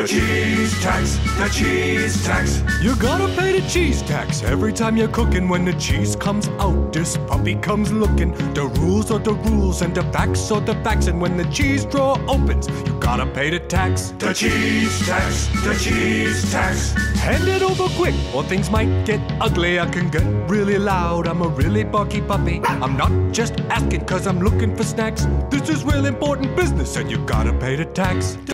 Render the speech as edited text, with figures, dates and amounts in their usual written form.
cheese tax, the cheese tax. You gotta pay the cheese tax every time you're cooking. When the cheese comes out, this puppy comes looking. The rules are the rules and the facts are the facts. And when the cheese drawer opens, you gotta pay the tax. The cheese tax, the cheese tax. Hand it over quick or things might get ugly. I can get really loud, I'm a really barky puppy. I'm not just asking cause I'm looking for snacks. This is real important business and you gotta pay the tax.